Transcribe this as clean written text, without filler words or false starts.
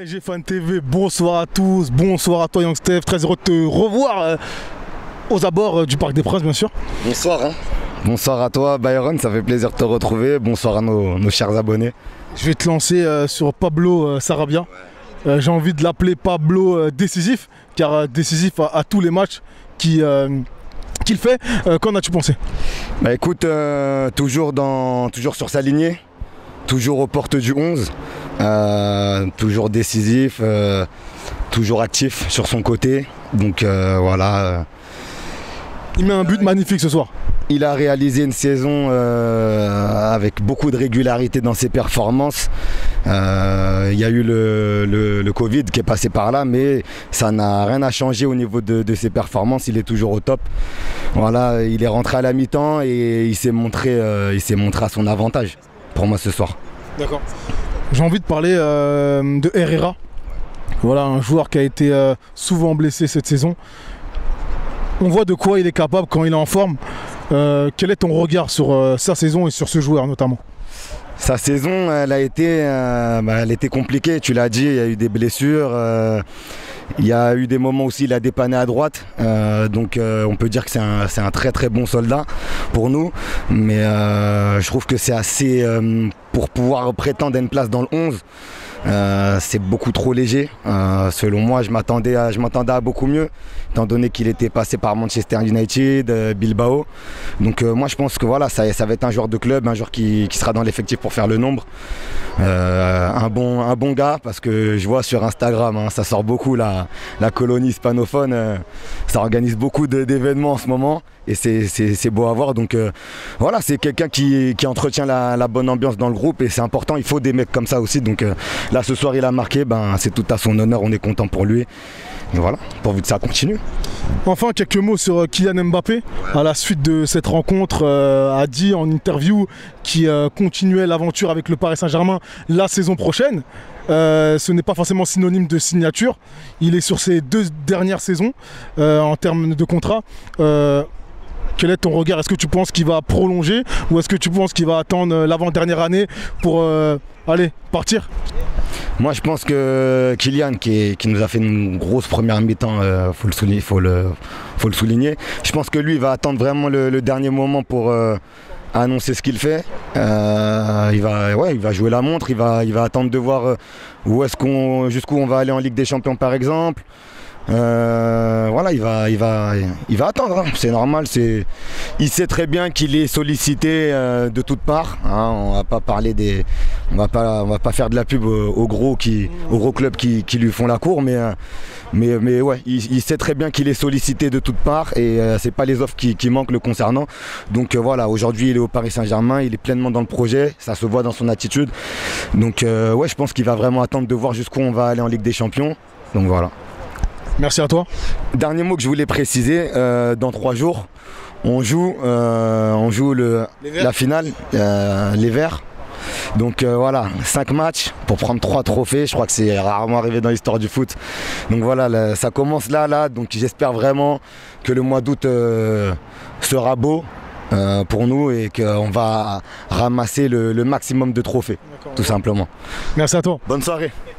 PSG Fan TV, bonsoir à tous, bonsoir à toi Young Steph, très heureux de te revoir aux abords du Parc des Princes bien sûr. Bonsoir. Bonsoir à toi Byron, ça fait plaisir de te retrouver, bonsoir à nos chers abonnés. Je vais te lancer sur Pablo Sarabia, j'ai envie de l'appeler Pablo décisif, car décisif à tous les matchs qu'il fait. Qu'en as-tu pensé? Bah écoute, toujours sur sa lignée, toujours aux portes du 11. Toujours décisif, toujours actif sur son côté, donc voilà. Il met un but magnifique ce soir. Il a réalisé une saison avec beaucoup de régularité dans ses performances. Il y a eu le Covid qui est passé par là, mais ça n'a rien à changer au niveau de ses performances. Il est toujours au top. Voilà, il est rentré à la mi-temps et il s'est montré à son avantage pour moi ce soir. D'accord. J'ai envie de parler de Herrera. Voilà, un joueur qui a été souvent blessé cette saison. On voit de quoi il est capable quand il est en forme. Quel est ton regard sur sa saison et sur ce joueur notamment? Sa saison, elle a été compliquée, tu l'as dit, il y a eu des blessures. Il y a eu des moments aussi, il a dépanné à droite, donc on peut dire que c'est un très très bon soldat pour nous, mais je trouve que c'est assez, pour pouvoir prétendre à une place dans le 11, c'est beaucoup trop léger. Selon moi, je m'attendais à beaucoup mieux, étant donné qu'il était passé par Manchester United, Bilbao. Donc moi je pense que voilà, ça va être un joueur de club, un joueur qui sera dans l'effectif pour faire le nombre. Un bon gars, parce que je vois sur Instagram, hein, ça sort beaucoup la colonie hispanophone, ça organise beaucoup d'événements en ce moment et c'est beau à voir. Donc voilà, c'est quelqu'un qui entretient la bonne ambiance dans le groupe et c'est important, il faut des mecs comme ça aussi. Donc là ce soir il a marqué, c'est tout à son honneur, on est content pour lui. Et voilà, pourvu que ça continue. Enfin, quelques mots sur Kylian Mbappé. À la suite de cette rencontre, a dit en interview qu'il continuait l'aventure avec le Paris Saint-Germain la saison prochaine. Ce n'est pas forcément synonyme de signature. Il est sur ses 2 dernières saisons en termes de contrat. Quel est ton regard? Est-ce que tu penses qu'il va prolonger ou est-ce que tu penses qu'il va attendre l'avant-dernière année pour partir? Moi je pense que Kylian qui nous a fait une grosse première mi-temps, faut le souligner. Je pense que lui il va attendre vraiment le dernier moment pour annoncer ce qu'il fait. Il va jouer la montre, il va attendre de voir jusqu'où on va aller en Ligue des Champions par exemple. Voilà, il va attendre, hein. C'est normal. Il sait très bien qu'il est sollicité de toutes parts. Hein. On va pas faire de la pub aux gros clubs qui lui font la cour, mais ouais, il sait très bien qu'il est sollicité de toutes parts et c'est pas les offres qui manquent le concernant. Donc voilà, aujourd'hui il est au Paris Saint-Germain, il est pleinement dans le projet, ça se voit dans son attitude. Donc ouais, je pense qu'il va vraiment attendre de voir jusqu'où on va aller en Ligue des Champions. Donc voilà. Merci à toi. Dernier mot que je voulais préciser, dans 3 jours, on joue la finale, les Verts. Donc voilà, 5 matchs pour prendre 3 trophées, je crois que c'est rarement arrivé dans l'histoire du foot. Donc voilà, ça commence là, donc j'espère vraiment que le mois d'août sera beau pour nous et qu'on va ramasser le maximum de trophées, tout simplement. Merci à toi. Bonne soirée.